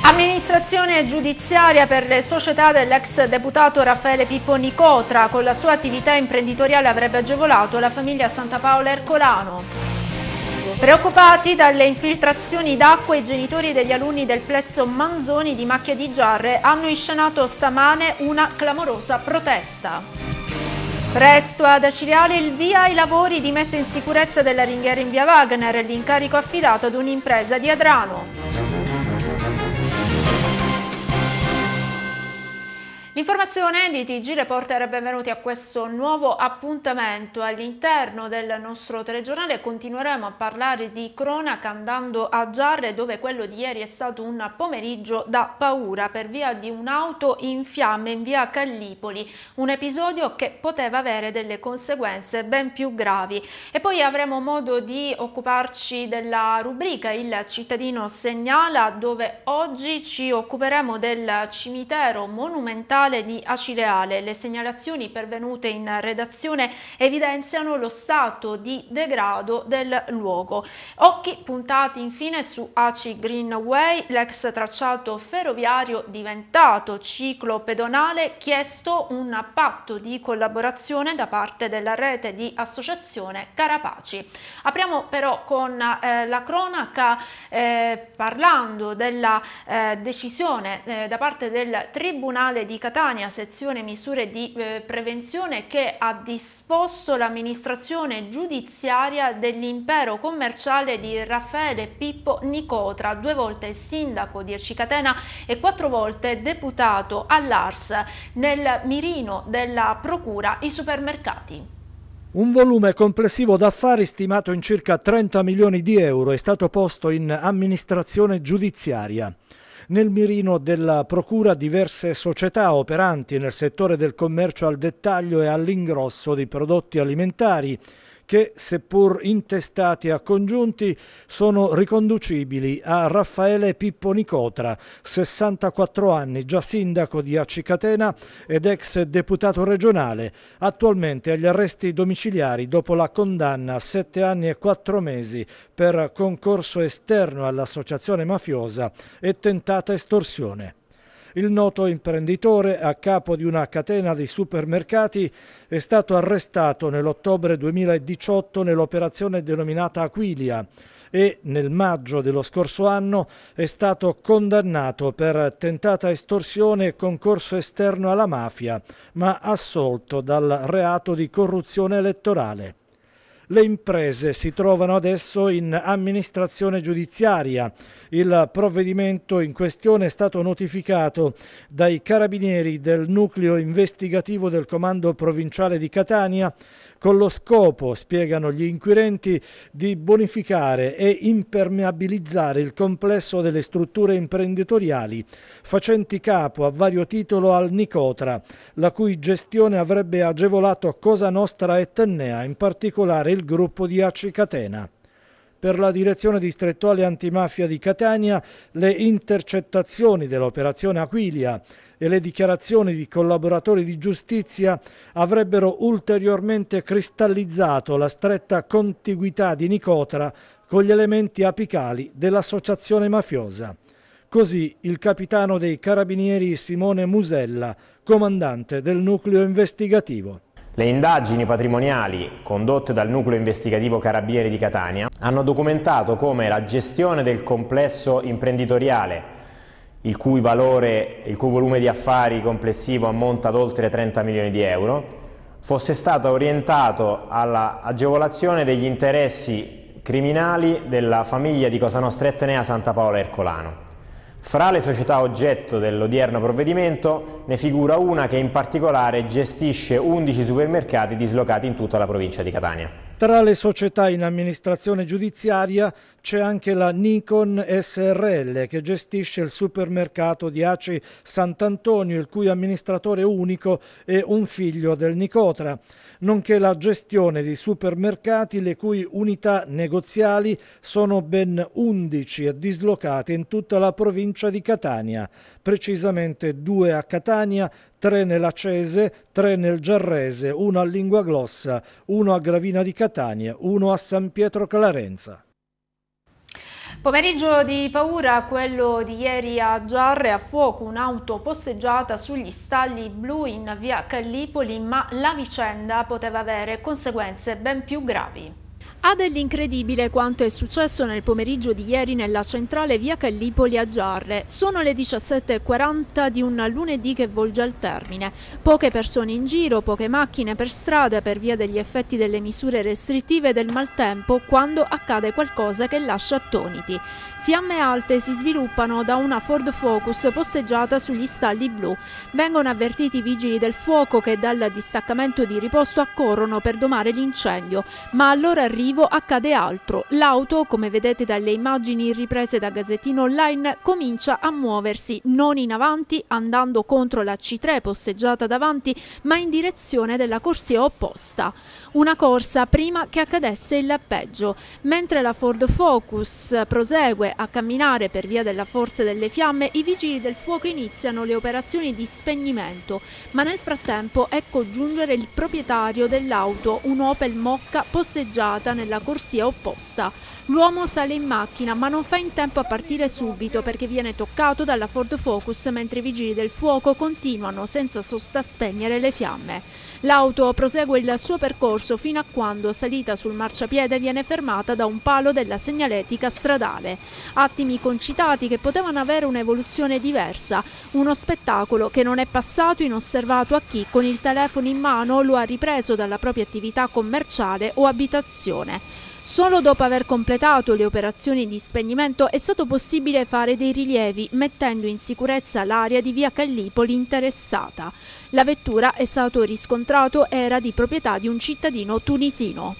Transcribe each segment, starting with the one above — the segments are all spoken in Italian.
Amministrazione giudiziaria per le società dell'ex deputato Raffaele Pippo Nicotra. Con la sua attività imprenditoriale avrebbe agevolato la famiglia Santapaola Ercolano. Preoccupati dalle infiltrazioni d'acqua, i genitori degli alunni del plesso Manzoni di Macchia di Giarre hanno inscenato stamane una clamorosa protesta. Presto ad Acireale il via ai lavori di messa in sicurezza della ringhiera in via Wagner, l'incarico affidato ad un'impresa di Adrano. L'informazione di TG Reporter, benvenuti a questo nuovo appuntamento. All'interno del nostro telegiornale continueremo a parlare di cronaca andando a Giarre, dove quello di ieri è stato un pomeriggio da paura per via di un'auto in fiamme in via Callipoli, un episodio che poteva avere delle conseguenze ben più gravi. E poi avremo modo di occuparci della rubrica Il cittadino segnala, dove oggi ci occuperemo del cimitero monumentale di Acireale. Le segnalazioni pervenute in redazione evidenziano lo stato di degrado del luogo. Occhi puntati infine su Aci Greenway, l'ex tracciato ferroviario diventato ciclo pedonale, chiesto un patto di collaborazione da parte della rete di associazione Carapaci. Apriamo però con la cronaca parlando della decisione da parte del Tribunale di Catania, sezione misure di prevenzione, che ha disposto l'amministrazione giudiziaria dell'impero commerciale di Raffaele Pippo Nicotra, 2 volte sindaco di Aci Catena e 4 volte deputato all'Ars, nel mirino della procura i supermercati. Un volume complessivo d'affari stimato in circa 30 milioni di euro è stato posto in amministrazione giudiziaria. Nel mirino della procura diverse società operanti nel settore del commercio al dettaglio e all'ingrosso di prodotti alimentari che, seppur intestati a congiunti, sono riconducibili a Raffaele Pippo Nicotra, 64 anni, già sindaco di Aci Catena ed ex deputato regionale, attualmente agli arresti domiciliari dopo la condanna a 7 anni e 4 mesi per concorso esterno all'associazione mafiosa e tentata estorsione. Il noto imprenditore, a capo di una catena di supermercati, è stato arrestato nell'ottobre 2018 nell'operazione denominata Aquilia e nel maggio dello scorso anno è stato condannato per tentata estorsione e concorso esterno alla mafia, ma assolto dal reato di corruzione elettorale. Le imprese si trovano adesso in amministrazione giudiziaria. Il provvedimento in questione è stato notificato dai carabinieri del nucleo investigativo del Comando Provinciale di Catania con lo scopo, spiegano gli inquirenti, di bonificare e impermeabilizzare il complesso delle strutture imprenditoriali facenti capo a vario titolo al Nicotra, la cui gestione avrebbe agevolato Cosa Nostra e Tennea, in particolare il gruppo di Aci Catena. Per la Direzione Distrettuale Antimafia di Catania, le intercettazioni dell'operazione Aquilia e le dichiarazioni di collaboratori di giustizia avrebbero ulteriormente cristallizzato la stretta contiguità di Nicotra con gli elementi apicali dell'associazione mafiosa. Così il capitano dei Carabinieri Simone Musella, comandante del nucleo investigativo. Le indagini patrimoniali condotte dal nucleo investigativo Carabinieri di Catania hanno documentato come la gestione del complesso imprenditoriale, il cui volume di affari complessivo ammonta ad oltre 30 milioni di euro, fosse stato orientato all'agevolazione degli interessi criminali della famiglia di Cosa Nostra e Tennea Santapaola Ercolano. Fra le società oggetto dell'odierno provvedimento ne figura una che in particolare gestisce 11 supermercati dislocati in tutta la provincia di Catania. Tra le società in amministrazione giudiziaria c'è anche la Nikon SRL, che gestisce il supermercato di Aci Sant'Antonio, il cui amministratore unico è un figlio del Nicotra, nonché la gestione di supermercati le cui unità negoziali sono ben 11 e dislocate in tutta la provincia di Catania, precisamente 2 a Catania, 3 nell'Acese, 3 nel Giarrese, 1 a Linguaglossa, 1 a Gravina di Catania, 1 a San Pietro Clarenza. Pomeriggio di paura, quello di ieri a Giarre, a fuoco un'auto posteggiata sugli stalli blu in via Callipoli, ma la vicenda poteva avere conseguenze ben più gravi. Ha dell'incredibile quanto è successo nel pomeriggio di ieri nella centrale via Callipoli a Giarre. Sono le 17:40 di un lunedì che volge al termine. Poche persone in giro, poche macchine per strada per via degli effetti delle misure restrittive del maltempo, quando accade qualcosa che lascia attoniti. Fiamme alte si sviluppano da una Ford Focus posteggiata sugli stalli blu. Vengono avvertiti i vigili del fuoco che dal distaccamento di riposto accorrono per domare l'incendio, ma al loro arrivo accade altro. L'auto, come vedete dalle immagini riprese da Gazzettino Online, comincia a muoversi non in avanti, andando contro la C3 posteggiata davanti, ma in direzione della corsia opposta. Una corsa prima che accadesse il peggio. Mentre la Ford Focus prosegue a camminare per via della forza delle fiamme, i vigili del fuoco iniziano le operazioni di spegnimento, ma nel frattempo ecco giungere il proprietario dell'auto, un Opel Mokka posteggiata nella corsia opposta. L'uomo sale in macchina, ma non fa in tempo a partire subito perché viene toccato dalla Ford Focus mentre i vigili del fuoco continuano senza sosta a spegnere le fiamme. L'auto prosegue il suo percorso fino a quando, salita sul marciapiede, viene fermata da un palo della segnaletica stradale. Attimi concitati che potevano avere un'evoluzione diversa, uno spettacolo che non è passato inosservato a chi con il telefono in mano lo ha ripreso dalla propria attività commerciale o abitazione. Solo dopo aver completato le operazioni di spegnimento è stato possibile fare dei rilievi, mettendo in sicurezza l'area di via Callipoli interessata. La vettura, è stato riscontrato, era di proprietà di un cittadino tunisino.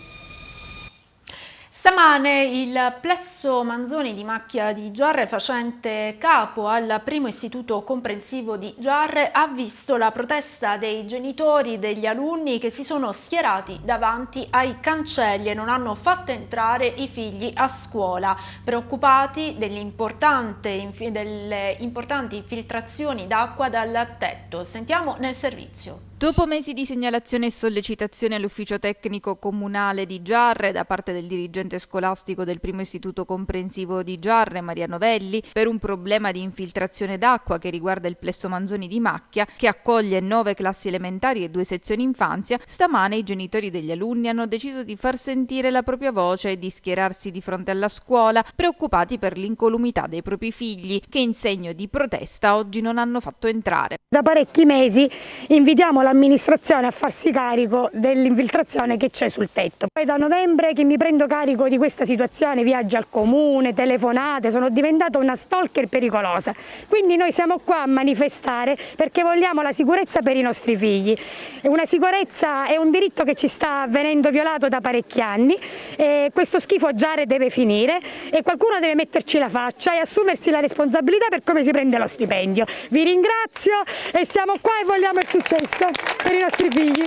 Stamane il plesso Manzoni di Macchia di Giarre, facente capo al primo istituto comprensivo di Giarre, ha visto la protesta dei genitori degli alunni che si sono schierati davanti ai cancelli e non hanno fatto entrare i figli a scuola, preoccupati delle importanti infiltrazioni d'acqua dal tetto. Sentiamo nel servizio. Dopo mesi di segnalazione e sollecitazione all'ufficio tecnico comunale di Giarre da parte del dirigente scolastico del primo istituto comprensivo di Giarre, Maria Novelli, per un problema di infiltrazione d'acqua che riguarda il plesso Manzoni di Macchia, che accoglie 9 classi elementari e 2 sezioni infanzia, stamane i genitori degli alunni hanno deciso di far sentire la propria voce e di schierarsi di fronte alla scuola, preoccupati per l'incolumità dei propri figli, che in segno di protesta oggi non hanno fatto entrare. Da parecchi mesi invitiamo l'amministrazione a farsi carico dell'infiltrazione che c'è sul tetto. Poi da novembre che mi prendo carico di questa situazione, viaggi al comune, telefonate, sono diventata una stalker pericolosa. Quindi noi siamo qua a manifestare perché vogliamo la sicurezza per i nostri figli. Una sicurezza è un diritto che ci sta venendo violato da parecchi anni. Questo schifo a Giarre deve finire e qualcuno deve metterci la faccia e assumersi la responsabilità per come si prende lo stipendio. Vi ringrazio e siamo qua e vogliamo il successo per i nostri figli.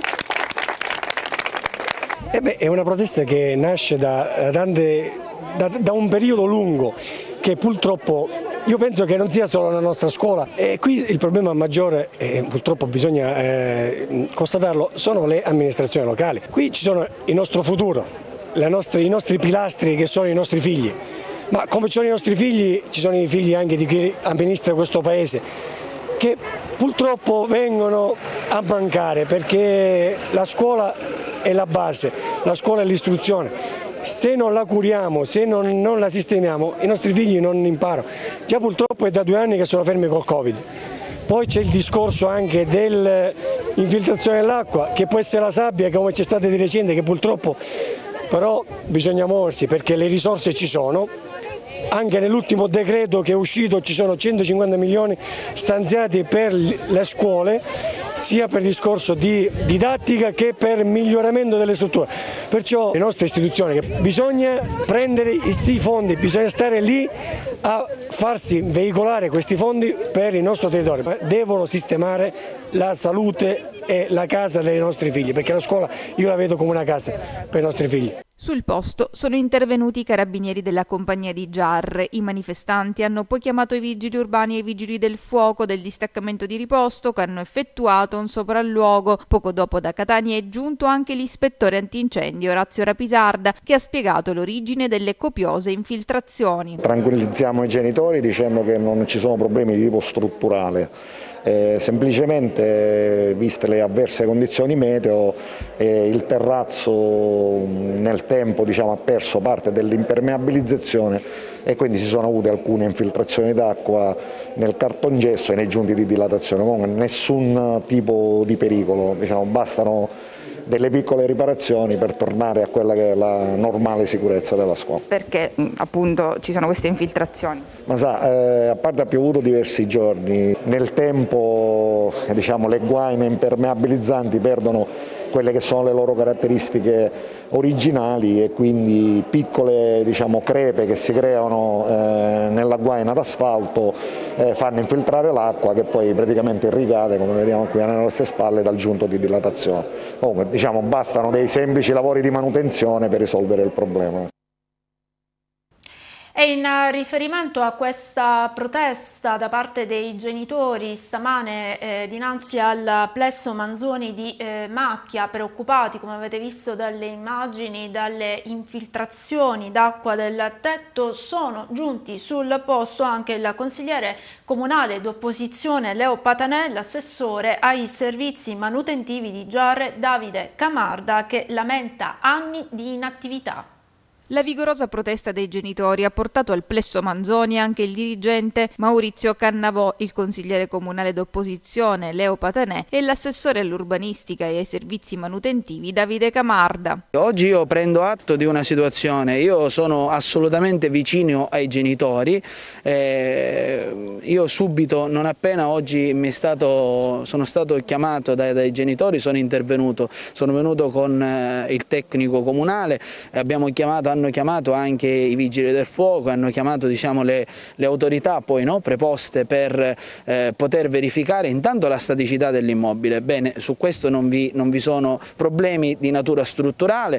È una protesta che nasce da un periodo lungo che purtroppo io penso che non sia solo la nostra scuola e qui il problema maggiore, purtroppo bisogna constatarlo, sono le amministrazioni locali. Qui ci sono il nostro futuro, i nostri pilastri che sono i nostri figli, ma come ci sono i nostri figli ci sono i figli anche di chi amministra questo paese, che purtroppo vengono a mancare perché la scuola è la base, la scuola è l'istruzione. Se non la curiamo, se non la sistemiamo, i nostri figli non imparano. Già purtroppo è da 2 anni che sono fermi col Covid. Poi c'è il discorso anche dell'infiltrazione dell'acqua, che può essere la sabbia, come c'è stata di recente, che purtroppo però bisogna muoversi perché le risorse ci sono. Anche nell'ultimo decreto che è uscito ci sono 150 milioni stanziati per le scuole, sia per discorso di didattica che per miglioramento delle strutture. Perciò le nostre istituzioni, bisogna prendere questi fondi, bisogna stare lì a farsi veicolare questi fondi per il nostro territorio. Devono sistemare la salute e la casa dei nostri figli, perché la scuola io la vedo come una casa per i nostri figli. Sul posto sono intervenuti i carabinieri della compagnia di Giarre. I manifestanti hanno poi chiamato i vigili urbani e i vigili del fuoco del distaccamento di riposto che hanno effettuato un sopralluogo. Poco dopo da Catania è giunto anche l'ispettore antincendio Orazio Rapisarda che ha spiegato l'origine delle copiose infiltrazioni. Tranquillizziamo i genitori dicendo che non ci sono problemi di tipo strutturale. Semplicemente, viste le avverse condizioni meteo, il terrazzo nel tempo ha perso parte dell'impermeabilizzazione e quindi si sono avute alcune infiltrazioni d'acqua nel cartongesso e nei giunti di dilatazione. Comunque nessun tipo di pericolo, bastano delle piccole riparazioni per tornare a quella che è la normale sicurezza della scuola. Perché appunto ci sono queste infiltrazioni? Ma a parte ha piovuto diversi giorni, nel tempo le guaine impermeabilizzanti perdono quelle che sono le loro caratteristiche originali e quindi piccole crepe che si creano nella guaina d'asfalto fanno infiltrare l'acqua che poi praticamente irrigate, come vediamo qui alle nostre spalle, dal giunto di dilatazione. Comunque bastano dei semplici lavori di manutenzione per risolvere il problema. E in riferimento a questa protesta da parte dei genitori stamane dinanzi al plesso Manzoni di Macchia, preoccupati, come avete visto dalle immagini, dalle infiltrazioni d'acqua del tetto, sono giunti sul posto anche il consigliere comunale d'opposizione Leo Patanè, l'assessore ai servizi manutentivi di Giarre Davide Camarda, che lamenta anni di inattività. La vigorosa protesta dei genitori ha portato al plesso Manzoni anche il dirigente Maurizio Cannavò, il consigliere comunale d'opposizione Leo Patanè e l'assessore all'urbanistica e ai servizi manutentivi Davide Camarda. Oggi io prendo atto di una situazione, io sono assolutamente vicino ai genitori, io subito, non appena oggi sono stato chiamato dai genitori, sono venuto con il tecnico comunale, hanno chiamato anche i vigili del fuoco, hanno chiamato le autorità poi preposte per poter verificare intanto la staticità dell'immobile. Bene, su questo non vi sono problemi di natura strutturale,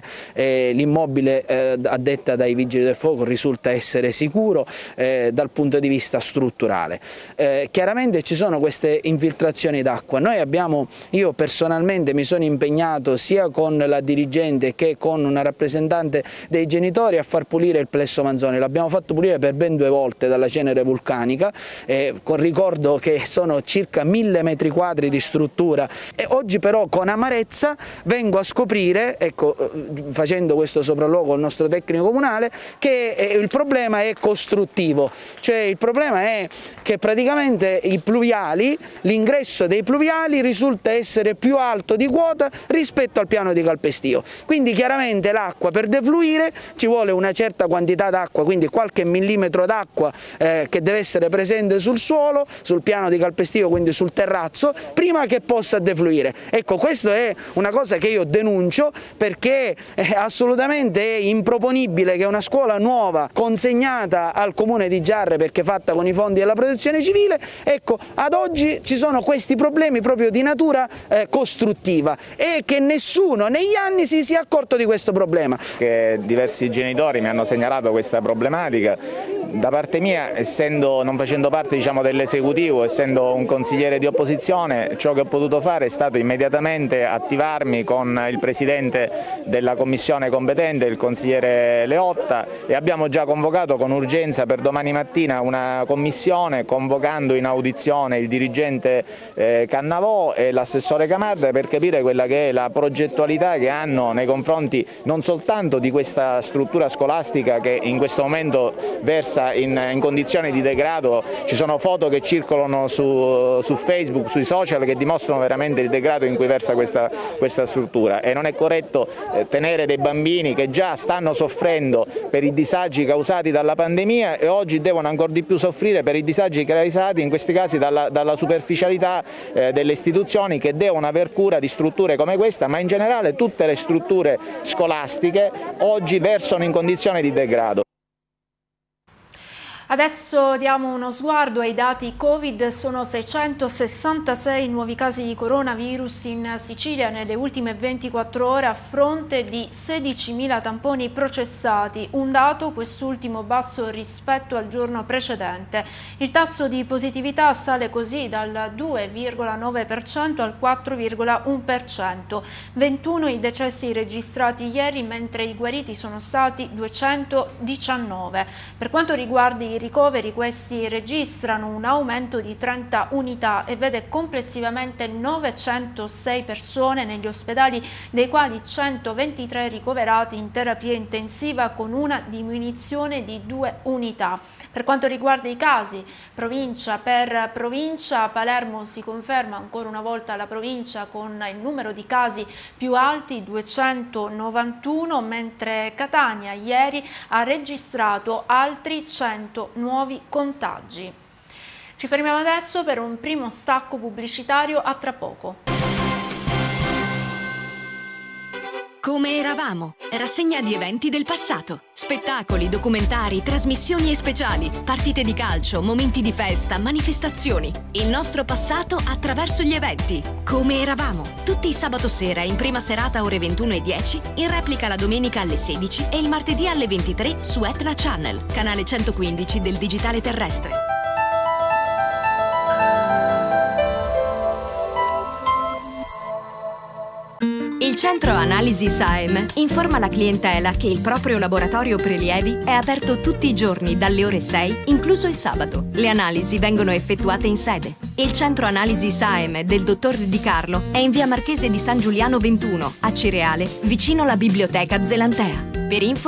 l'immobile a detta dai vigili del fuoco risulta essere sicuro dal punto di vista strutturale. Chiaramente ci sono queste infiltrazioni d'acqua, io personalmente mi sono impegnato sia con la dirigente che con una rappresentante dei genitori a far pulire il plesso Manzoni. L'abbiamo fatto pulire per ben 2 volte dalla cenere vulcanica, ricordo che sono circa 1000 metri quadri di struttura e oggi però con amarezza vengo a scoprire, facendo questo sopralluogo con il nostro tecnico comunale, che il problema è costruttivo, cioè il problema è che praticamente l'ingresso dei pluviali risulta essere più alto di quota rispetto al piano di calpestio, quindi chiaramente l'acqua per defluire ci vuole una certa quantità d'acqua, quindi qualche millimetro d'acqua che deve essere presente sul suolo, sul piano di calpestio, quindi sul terrazzo, prima che possa defluire. Questo è una cosa che io denuncio perché assolutamente è improponibile che una scuola nuova consegnata al comune di Giarre perché fatta con i fondi della protezione civile, ad oggi ci sono questi problemi proprio di natura costruttiva e che nessuno negli anni si sia accorto di questo problema. Diversi genitori mi hanno segnalato questa problematica. Da parte mia, non facendo parte dell'esecutivo, essendo un consigliere di opposizione, ciò che ho potuto fare è stato immediatamente attivarmi con il presidente della commissione competente, il consigliere Leotta, e abbiamo già convocato con urgenza per domani mattina una commissione, convocando in audizione il dirigente Cannavò e l'assessore Camarda per capire quella che è la progettualità che hanno nei confronti non soltanto di questa struttura scolastica che in questo momento versa in condizioni di degrado. Ci sono foto che circolano su Facebook, sui social, che dimostrano veramente il degrado in cui versa questa struttura, e non è corretto tenere dei bambini che già stanno soffrendo per i disagi causati dalla pandemia e oggi devono ancora di più soffrire per i disagi causati in questi casi dalla superficialità delle istituzioni, che devono aver cura di strutture come questa, ma in generale tutte le strutture scolastiche oggi versano in condizioni di degrado. Adesso diamo uno sguardo ai dati Covid. Sono 666 nuovi casi di coronavirus in Sicilia nelle ultime 24 ore a fronte di 16.000 tamponi processati, un dato quest'ultimo basso rispetto al giorno precedente. Il tasso di positività sale così dal 2,9% al 4,1%. 21 i decessi registrati ieri, mentre i guariti sono stati 219. Per quanto riguarda i ricoveri, questi registrano un aumento di 30 unità e vede complessivamente 906 persone negli ospedali, dei quali 123 ricoverati in terapia intensiva con una diminuzione di 2 unità. Per quanto riguarda i casi, provincia per provincia, a Palermo si conferma ancora una volta la provincia con il numero di casi più alti, 291, mentre Catania ieri ha registrato altri 100 nuovi contagi. Ci fermiamo adesso per un primo stacco pubblicitario, a tra poco. Come eravamo? Rassegna di eventi del passato. Spettacoli, documentari, trasmissioni e speciali, partite di calcio, momenti di festa, manifestazioni. Il nostro passato attraverso gli eventi. Come eravamo? Tutti i sabato sera in prima serata ore 21:10, in replica la domenica alle 16 e il martedì alle 23 su Etna Channel, canale 115 del digitale terrestre. Il centro analisi SAEM informa la clientela che il proprio laboratorio prelievi è aperto tutti i giorni dalle ore 6, incluso il sabato. Le analisi vengono effettuate in sede. Il centro analisi SAEM del dottor Di Carlo è in via Marchese di San Giuliano 21, a Cireale, vicino alla biblioteca Zelantea. Per info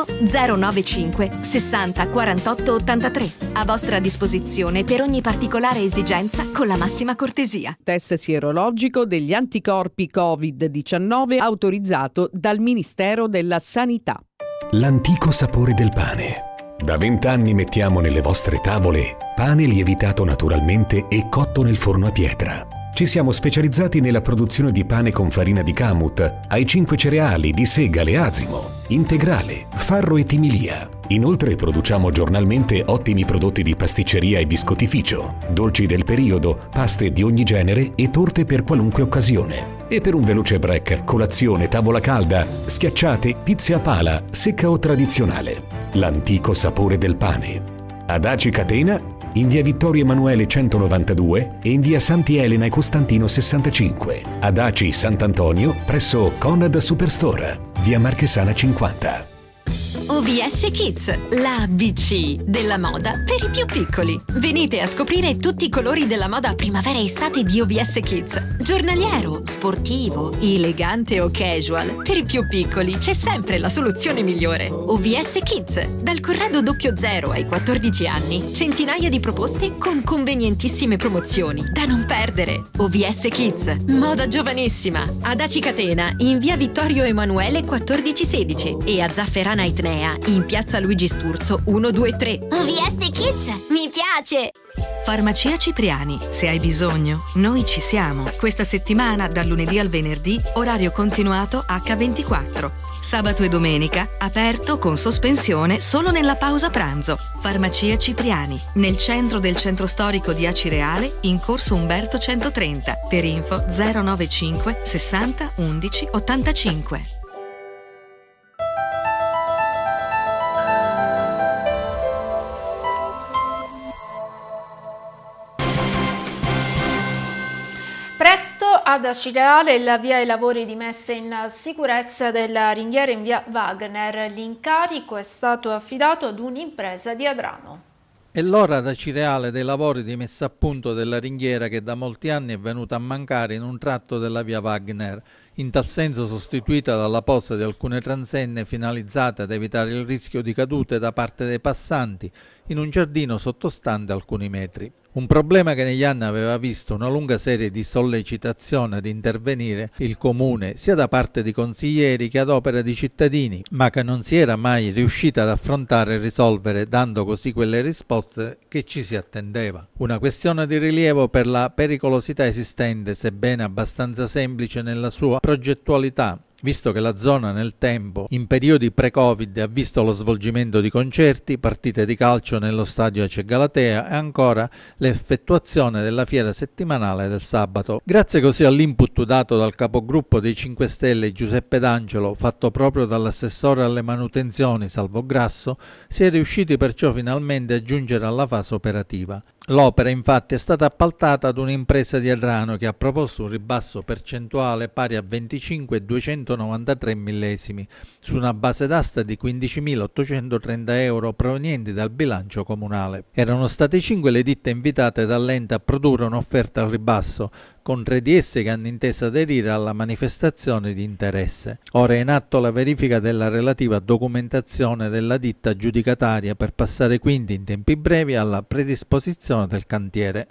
095 60 48 83. A vostra disposizione per ogni particolare esigenza con la massima cortesia. Test sierologico degli anticorpi Covid-19 autorizzato dal Ministero della Sanità. L'antico sapore del pane. Da 20 anni mettiamo nelle vostre tavole pane lievitato naturalmente e cotto nel forno a pietra. Ci siamo specializzati nella produzione di pane con farina di kamut, ai 5 cereali, di segale, azimo, integrale, farro e timilia. Inoltre produciamo giornalmente ottimi prodotti di pasticceria e biscottificio, dolci del periodo, paste di ogni genere e torte per qualunque occasione. E per un veloce break, colazione, tavola calda, schiacciate, pizze a pala, secca o tradizionale. L'antico sapore del pane. Ad Aci Catena, in via Vittorio Emanuele 192 e in via Santi Elena e Costantino 65. Ad Aci Sant'Antonio presso Conad Superstore, via Marchesana 50. OVS Kids, la ABC della moda per i più piccoli. Venite a scoprire tutti i colori della moda primavera e estate di OVS Kids. Giornaliero, sportivo, elegante o casual. Per i più piccoli c'è sempre la soluzione migliore. OVS Kids, dal Corrado 00 ai 14 anni. Centinaia di proposte con convenientissime promozioni. Da non perdere. OVS Kids, moda giovanissima. Ad Aci Catena, in via Vittorio Emanuele 1416 e a Zafferana Etnea in piazza Luigi Sturzo 123. OVS Kids, mi piace! Farmacia Cipriani, se hai bisogno, noi ci siamo. Questa settimana, dal lunedì al venerdì, orario continuato H24. Sabato e domenica, aperto con sospensione solo nella pausa pranzo. Farmacia Cipriani, nel centro del centro storico di Acireale, in corso Umberto 130. Per info 095 60 11 85. Ad Acireale il via ai lavori di messa in sicurezza della ringhiera in via Wagner. L'incarico è stato affidato ad un'impresa di Adrano. È l'ora ad Acireale dei lavori di messa a punto della ringhiera che da molti anni è venuta a mancare in un tratto della via Wagner, in tal senso sostituita dalla posta di alcune transenne finalizzate ad evitare il rischio di cadute da parte dei passanti in un giardino sottostante alcuni metri. Un problema che negli anni aveva visto una lunga serie di sollecitazioni ad intervenire il Comune, sia da parte di consiglieri che ad opera di cittadini, ma che non si era mai riuscita ad affrontare e risolvere, dando così quelle risposte che ci si attendeva. Una questione di rilievo per la pericolosità esistente, sebbene abbastanza semplice nella sua progettualità, visto che la zona nel tempo, in periodi pre-Covid, ha visto lo svolgimento di concerti, partite di calcio nello stadio AC Galatea e ancora l'effettuazione della fiera settimanale del sabato. Grazie così all'input dato dal capogruppo dei 5 Stelle Giuseppe D'Angelo, fatto proprio dall'assessore alle manutenzioni Salvo Grasso, si è riusciti perciò finalmente a giungere alla fase operativa. L'opera infatti è stata appaltata ad un'impresa di Errano che ha proposto un ribasso percentuale pari a 25,293 millesimi su una base d'asta di 15.830 euro provenienti dal bilancio comunale. Erano state 5 le ditte invitate dall'ente a produrre un'offerta al ribasso, con 3 di esse che hanno inteso aderire alla manifestazione di interesse. Ora è in atto la verifica della relativa documentazione della ditta aggiudicataria per passare quindi in tempi brevi alla predisposizione del cantiere.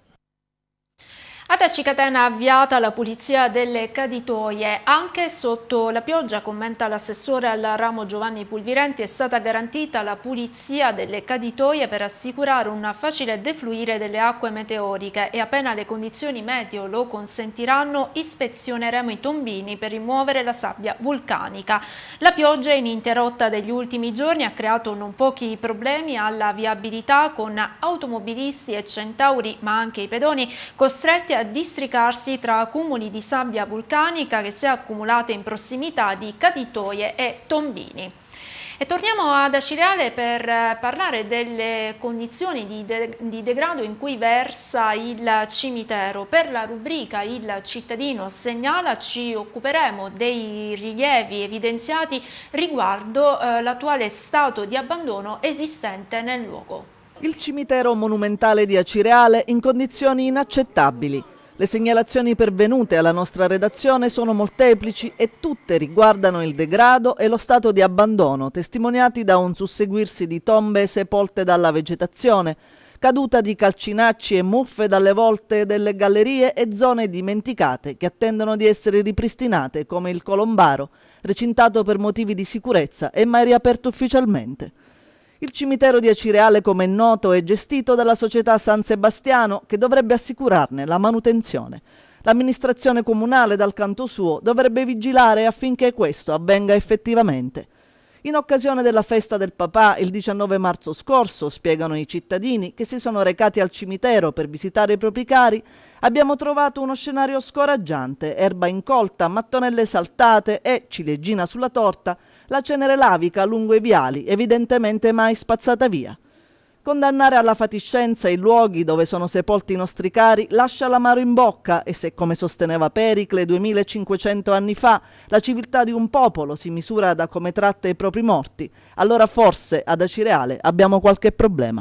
Ad Aci Catena avviata la pulizia delle caditoie. Anche sotto la pioggia, commenta l'assessore al ramo Giovanni Pulvirenti, è stata garantita la pulizia delle caditoie per assicurare un facile defluire delle acque meteoriche e appena le condizioni meteo lo consentiranno ispezioneremo i tombini per rimuovere la sabbia vulcanica. La pioggia ininterrotta degli ultimi giorni ha creato non pochi problemi alla viabilità con automobilisti e centauri ma anche i pedoni costretti a districarsi tra accumuli di sabbia vulcanica che si è accumulata in prossimità di caditoie e tombini. E torniamo ad Acireale per parlare delle condizioni di degrado in cui versa il cimitero. Per la rubrica Il cittadino segnala ci occuperemo dei rilievi evidenziati riguardo l'attuale stato di abbandono esistente nel luogo. Il cimitero monumentale di Acireale in condizioni inaccettabili. Le segnalazioni pervenute alla nostra redazione sono molteplici e tutte riguardano il degrado e lo stato di abbandono, testimoniati da un susseguirsi di tombe sepolte dalla vegetazione, caduta di calcinacci e muffe dalle volte delle gallerie e zone dimenticate che attendono di essere ripristinate come il Colombaro, recintato per motivi di sicurezza e mai riaperto ufficialmente. Il cimitero di Acireale, come è noto, è gestito dalla società San Sebastiano che dovrebbe assicurarne la manutenzione. L'amministrazione comunale, dal canto suo, dovrebbe vigilare affinché questo avvenga effettivamente. In occasione della festa del papà, il 19 marzo scorso, spiegano i cittadini che si sono recati al cimitero per visitare i propri cari, abbiamo trovato uno scenario scoraggiante, erba incolta, mattonelle saltate e, ciliegina sulla torta, la cenere lavica lungo i viali, evidentemente mai spazzata via. Condannare alla fatiscenza i luoghi dove sono sepolti i nostri cari lascia l'amaro in bocca e se, come sosteneva Pericle 2500 anni fa, la civiltà di un popolo si misura da come tratta i propri morti, allora forse ad Acireale abbiamo qualche problema.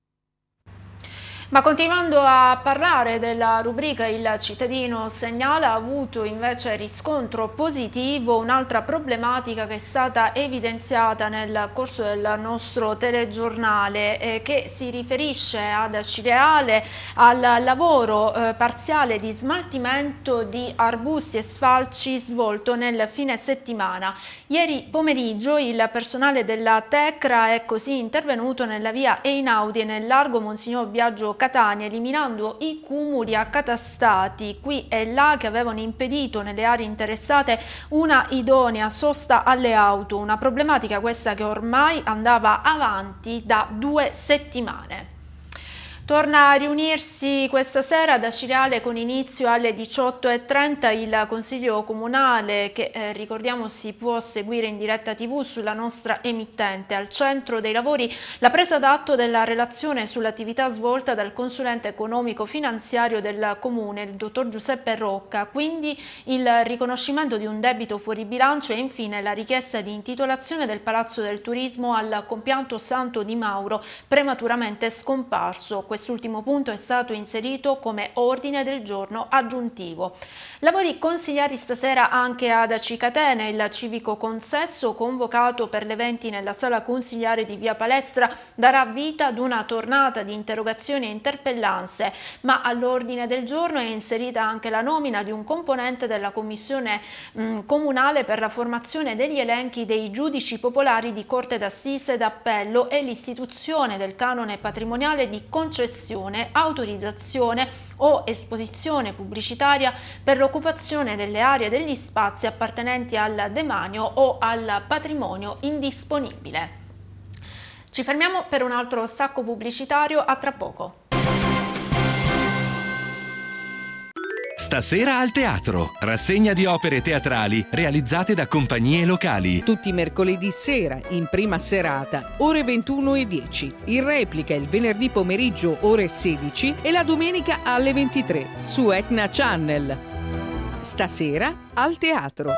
Ma continuando a parlare della rubrica Il cittadino segnala, ha avuto invece riscontro positivo un'altra problematica che è stata evidenziata nel corso del nostro telegiornale che si riferisce ad Acireale al lavoro parziale di smaltimento di arbusti e sfalci svolto nel fine settimana. Ieri pomeriggio il personale della Tecra è così intervenuto nella via Einaudi e nel largo Monsignor Biagio Catania, eliminando i cumuli accatastati qui e là che avevano impedito nelle aree interessate una idonea sosta alle auto, una problematica questa che ormai andava avanti da 2 settimane. Torna a riunirsi questa sera ad Acireale con inizio alle 18:30 il Consiglio Comunale che ricordiamo si può seguire in diretta TV sulla nostra emittente. Al centro dei lavori la presa d'atto della relazione sull'attività svolta dal consulente economico-finanziario del Comune, il dottor Giuseppe Rocca, quindi il riconoscimento di un debito fuori bilancio e infine la richiesta di intitolazione del Palazzo del Turismo al compianto Santo Di Mauro prematuramente scomparso. Quest'ultimo punto è stato inserito come ordine del giorno aggiuntivo. Lavori consigliari stasera anche ad Aci Catena. Il civico consesso convocato per le 20 nella sala consigliare di via Palestra darà vita ad una tornata di interrogazioni e interpellanze, ma all'ordine del giorno è inserita anche la nomina di un componente della commissione comunale per la formazione degli elenchi dei giudici popolari di Corte d'Assise d'appello e l'istituzione del canone patrimoniale di concezione concessione, autorizzazione o esposizione pubblicitaria per l'occupazione delle aree degli spazi appartenenti al demanio o al patrimonio indisponibile. Ci fermiamo per un altro stacco pubblicitario, a tra poco. Stasera al teatro, rassegna di opere teatrali realizzate da compagnie locali. Tutti i mercoledì sera, in prima serata, ore 21:10. In replica il venerdì pomeriggio, ore 16 e la domenica alle 23 su Etna Channel. Stasera al teatro.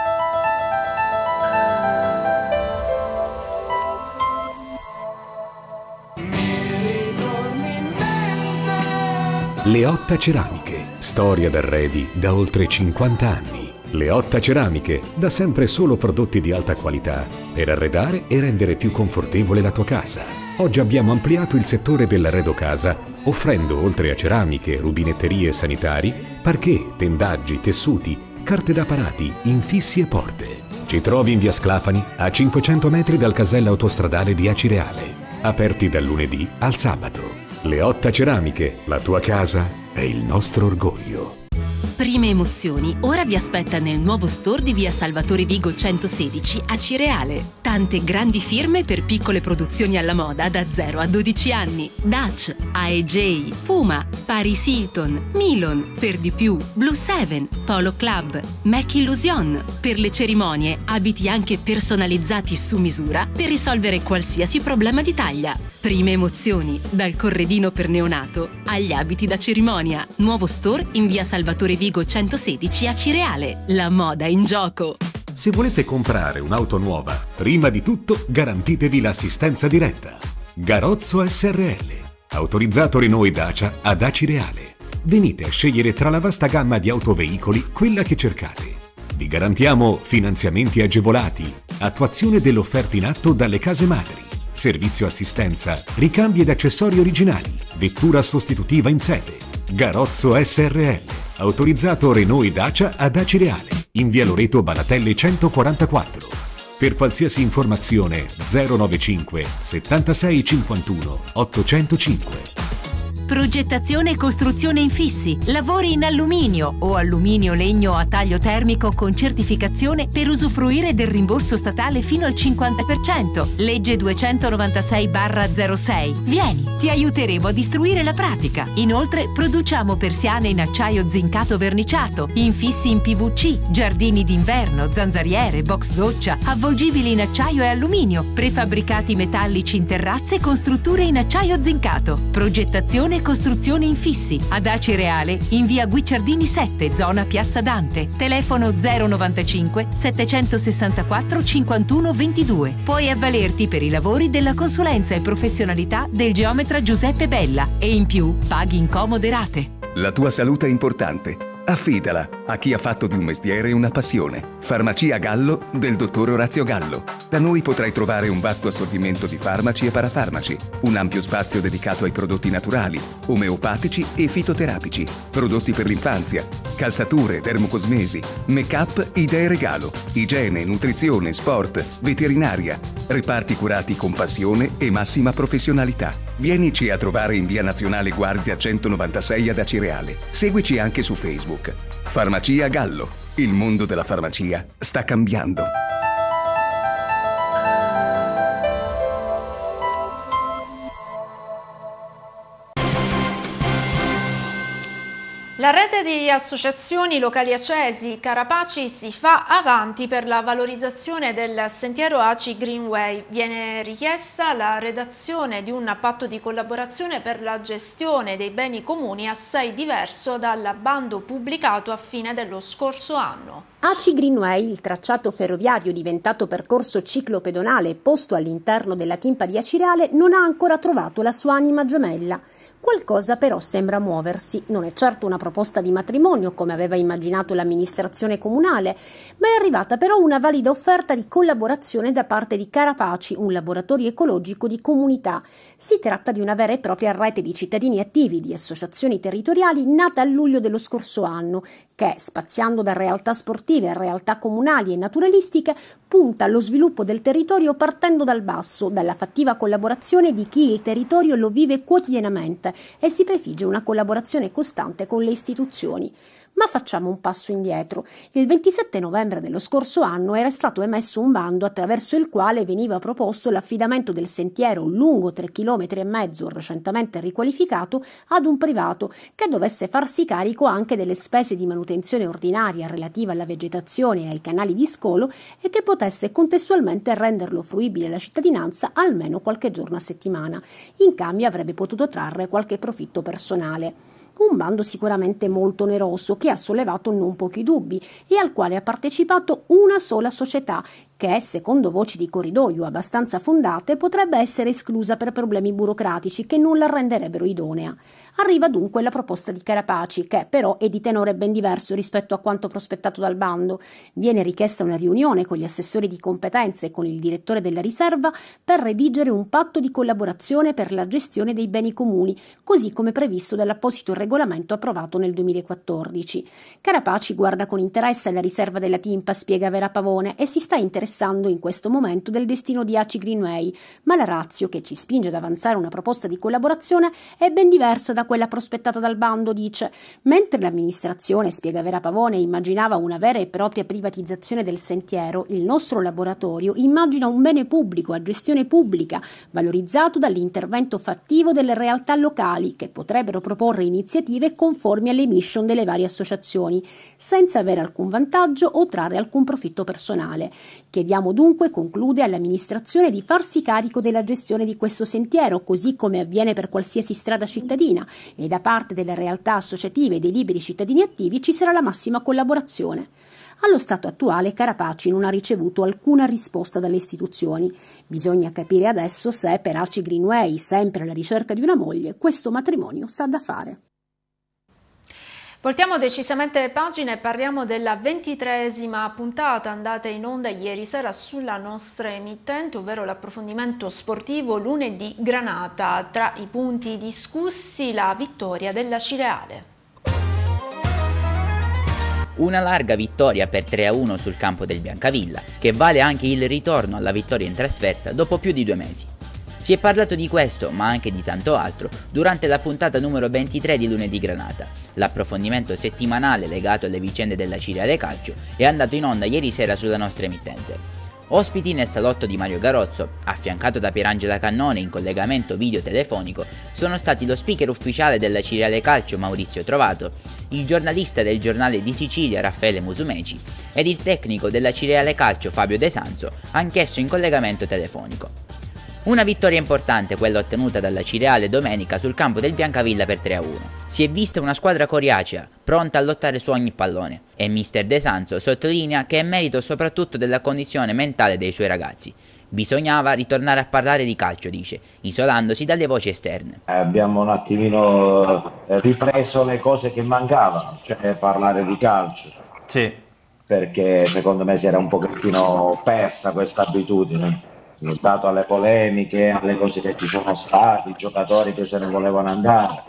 Leotta Ceramiche, storia d'arredi da oltre 50 anni. Leotta Ceramiche, da sempre solo prodotti di alta qualità per arredare e rendere più confortevole la tua casa. Oggi abbiamo ampliato il settore dell'arredo casa, offrendo oltre a ceramiche, rubinetterie e sanitari, parquet, tendaggi, tessuti, carte da parati, infissi e porte. Ci trovi in via Sclafani, a 500 metri dal casello autostradale di Acireale. Aperti dal lunedì al sabato. Leotta Ceramiche, la tua casa è il nostro orgoglio. Prime Emozioni ora vi aspetta nel nuovo store di via Salvatore Vigo 116 a Cireale. Tante grandi firme per piccole produzioni alla moda da 0 a 12 anni. Dutch, AEJ, Puma, Paris Hilton, Milon, per di più, Blue Seven, Polo Club, Mac Illusion. Per le cerimonie, abiti anche personalizzati su misura per risolvere qualsiasi problema di taglia. Prime Emozioni, dal corredino per neonato agli abiti da cerimonia. Nuovo store in via Salvatore Vigo 116 a Cireale. La moda in gioco. Se volete comprare un'auto nuova, prima di tutto garantitevi l'assistenza diretta. Garozzo SRL, autorizzato Renault e Dacia ad Acireale. Venite a scegliere tra la vasta gamma di autoveicoli quella che cercate. Vi garantiamo finanziamenti agevolati, attuazione dell'offerta in atto dalle case madri, servizio assistenza, ricambi ed accessori originali, vettura sostitutiva in sede. Garozzo SRL, autorizzato Renault e Dacia ad Acireale, in via Loreto Banatelle 144. Per qualsiasi informazione 095 76 51 805. Progettazione e costruzione infissi, lavori in alluminio o alluminio legno a taglio termico con certificazione per usufruire del rimborso statale fino al 50%. Legge 296/06. Vieni, ti aiuteremo a istruire la pratica. Inoltre produciamo persiane in acciaio zincato verniciato, infissi in PVC, giardini d'inverno, zanzariere, box doccia, avvolgibili in acciaio e alluminio, prefabbricati metallici in terrazze e con strutture in acciaio zincato. Progettazione e costruzione infissi ad Acireale in via Guicciardini 7, zona Piazza Dante. Telefono 095 764 51 22. Puoi avvalerti per i lavori della consulenza e professionalità del geometra Giuseppe Bella e in più paghi in comode rate. La tua salute è importante. Affidala a chi ha fatto di un mestiere una passione. Farmacia Gallo del dottor Orazio Gallo. Da noi potrai trovare un vasto assortimento di farmaci e parafarmaci, un ampio spazio dedicato ai prodotti naturali, omeopatici e fitoterapici, prodotti per l'infanzia, calzature, dermocosmesi, make-up, idee regalo, igiene, nutrizione, sport, veterinaria, reparti curati con passione e massima professionalità. Vienici a trovare in via Nazionale Guardia 196 ad Acireale. Seguici anche su Facebook. Farmacia Gallo. Il mondo della farmacia sta cambiando. La rete di associazioni locali acesi Carapaci si fa avanti per la valorizzazione del sentiero ACI Greenway. Viene richiesta la redazione di un patto di collaborazione per la gestione dei beni comuni assai diverso dal bando pubblicato a fine dello scorso anno. ACI Greenway, il tracciato ferroviario diventato percorso ciclopedonale posto all'interno della Timpa di Acireale, non ha ancora trovato la sua anima gemella. Qualcosa però sembra muoversi. Non è certo una proposta di matrimonio come aveva immaginato l'amministrazione comunale, ma è arrivata però una valida offerta di collaborazione da parte di Carapaci, un laboratorio ecologico di comunità. Si tratta di una vera e propria rete di cittadini attivi, di associazioni territoriali nata a luglio dello scorso anno, che, spaziando da realtà sportive a realtà comunali e naturalistiche, punta allo sviluppo del territorio partendo dal basso, dalla fattiva collaborazione di chi il territorio lo vive quotidianamente e si prefigge una collaborazione costante con le istituzioni. Ma facciamo un passo indietro. Il 27 novembre dello scorso anno era stato emesso un bando attraverso il quale veniva proposto l'affidamento del sentiero lungo 3,5 km recentemente riqualificato ad un privato che dovesse farsi carico anche delle spese di manutenzione ordinaria relativa alla vegetazione e ai canali di scolo e che potesse contestualmente renderlo fruibile alla cittadinanza almeno qualche giorno a settimana. In cambio avrebbe potuto trarre qualche profitto personale. Un bando sicuramente molto oneroso che ha sollevato non pochi dubbi e al quale ha partecipato una sola società che, secondo voci di corridoio abbastanza fondate, potrebbe essere esclusa per problemi burocratici che non la renderebbero idonea. Arriva dunque la proposta di Carapaci, che però è di tenore ben diverso rispetto a quanto prospettato dal bando. Viene richiesta una riunione con gli assessori di competenza e con il direttore della riserva per redigere un patto di collaborazione per la gestione dei beni comuni, così come previsto dall'apposito regolamento approvato nel 2014. Carapaci guarda con interesse alla riserva della Timpa, spiega Vera Pavone, e si sta interessando in questo momento del destino di Aci Greenway, ma la ratio che ci spinge ad avanzare una proposta di collaborazione è ben diversa da quella prospettata dal bando, dice. Mentre l'amministrazione, spiega Vera Pavone, immaginava una vera e propria privatizzazione del sentiero, il nostro laboratorio immagina un bene pubblico a gestione pubblica, valorizzato dall'intervento fattivo delle realtà locali che potrebbero proporre iniziative conformi alle mission delle varie associazioni, senza avere alcun vantaggio o trarre alcun profitto personale. Chiediamo dunque, conclude, all'amministrazione di farsi carico della gestione di questo sentiero, così come avviene per qualsiasi strada cittadina, e da parte delle realtà associative e dei liberi cittadini attivi ci sarà la massima collaborazione. Allo stato attuale Carapaci non ha ricevuto alcuna risposta dalle istituzioni. Bisogna capire adesso se per Aci Greenway, sempre alla ricerca di una moglie, questo matrimonio sa da fare. Voltiamo decisamente pagina e parliamo della 23esima puntata andata in onda ieri sera sulla nostra emittente, ovvero l'approfondimento sportivo lunedì Granata. Tra i punti discussi la vittoria dell'Acireale. Una larga vittoria per 3-1 sul campo del Biancavilla, che vale anche il ritorno alla vittoria in trasferta dopo più di 2 mesi. Si è parlato di questo, ma anche di tanto altro, durante la puntata numero 23 di Lunedì Granata. L'approfondimento settimanale legato alle vicende dell'Acireale Calcio è andato in onda ieri sera sulla nostra emittente. Ospiti nel salotto di Mario Garozzo, affiancato da Pierangela Cannone in collegamento video telefonico, sono stati lo speaker ufficiale dell'Acireale Calcio Maurizio Trovato, il giornalista del Giornale di Sicilia Raffaele Musumeci ed il tecnico dell'Acireale Calcio Fabio De Sanzo, anch'esso in collegamento telefonico. Una vittoria importante quella ottenuta dall'Acireale domenica sul campo del Biancavilla per 3-1. Si è vista una squadra coriacea, pronta a lottare su ogni pallone, e mister De Sanzo sottolinea che è merito soprattutto della condizione mentale dei suoi ragazzi. Bisognava ritornare a parlare di calcio, dice, isolandosi dalle voci esterne. Abbiamo un attimino ripreso le cose che mancavano, cioè parlare di calcio. Sì. Perché secondo me si era un pochettino persa questa abitudine. Dato alle polemiche, alle cose che ci sono stati, i giocatori che se ne volevano andare.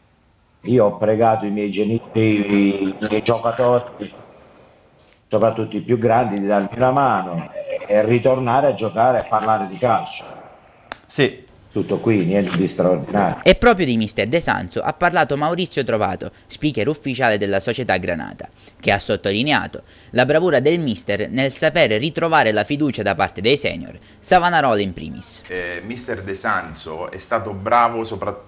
Io ho pregato i miei genitori, i miei giocatori, soprattutto i più grandi, di darmi una mano e ritornare a giocare e parlare di calcio. Sì. Tutto qui, niente di straordinario. E proprio di mister De Sanzo ha parlato Maurizio Trovato, speaker ufficiale della società Granata, che ha sottolineato la bravura del mister nel sapere ritrovare la fiducia da parte dei senior, Savonarola in primis. Mister De Sanzo è stato bravo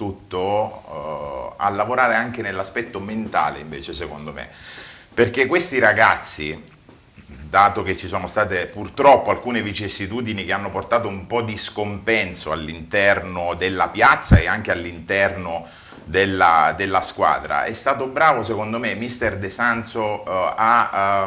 soprattutto a lavorare anche nell'aspetto mentale, invece, secondo me, perché questi ragazzi, dato che ci sono state purtroppo alcune vicissitudini che hanno portato un po' di scompenso all'interno della piazza e anche all'interno della squadra, è stato bravo secondo me mister De Sanzo a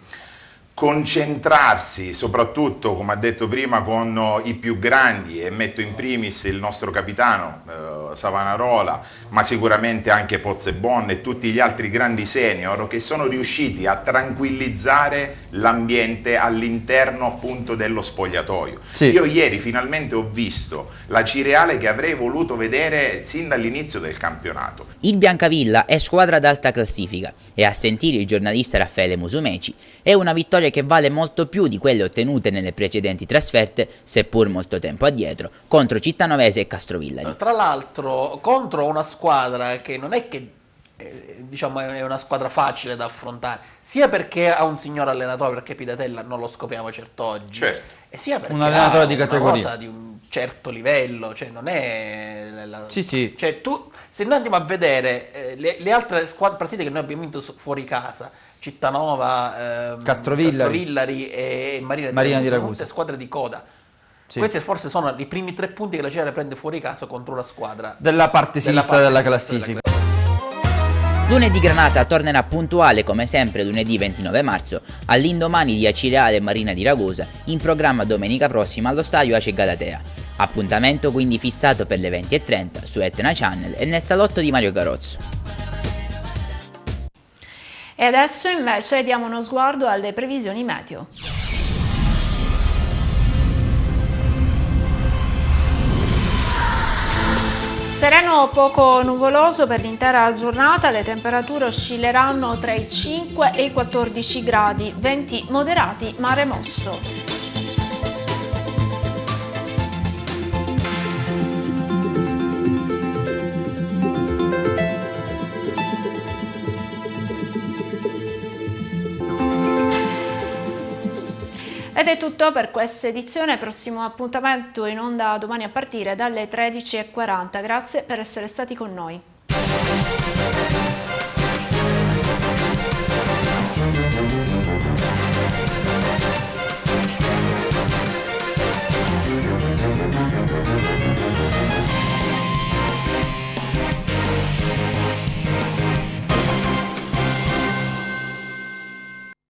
concentrarsi soprattutto, come ha detto prima, con i più grandi, e metto in primis il nostro capitano Savonarola, ma sicuramente anche Pozzebon e tutti gli altri grandi senior che sono riusciti a tranquillizzare l'ambiente all'interno appunto dello spogliatoio. Sì. Io ieri finalmente ho visto l'Acireale che avrei voluto vedere sin dall'inizio del campionato. Il Biancavilla è squadra d'alta classifica e, a sentire il giornalista Raffaele Musumeci, è una vittoria che vale molto più di quelle ottenute nelle precedenti trasferte, seppur molto tempo addietro, contro Cittanovese e Castrovillari. Tra l'altro contro una squadra che non è che diciamo è una squadra facile da affrontare, sia perché ha un signor allenatore, perché Pidatella non lo scopriamo certo oggi, e sia perché un allenatore di una categoria rosa di un certo livello, cioè non è sì. Cioè tu, se noi andiamo a vedere le altre partite che noi abbiamo vinto fuori casa, Cittanova, Castrovillari e Marina di Ragusa, sono tutte squadre di coda. Sì. Questi forse sono i primi 3 punti che la Cireale prende fuori casa contro una squadra della parte sinistra della classifica. Lunedì Granata tornerà puntuale come sempre lunedì 29 marzo all'indomani di Acireale e Marina di Ragusa, in programma domenica prossima allo stadio Ace Galatea. Appuntamento quindi fissato per le 20:30 su Etna Channel e nel salotto di Mario Garozzo. E adesso invece diamo uno sguardo alle previsioni meteo. Sereno poco nuvoloso per l'intera giornata, le temperature oscilleranno tra i 5 e i 14 gradi, venti moderati, mare mosso. Ed è tutto per questa edizione, prossimo appuntamento in onda domani a partire dalle 13:40. Grazie per essere stati con noi.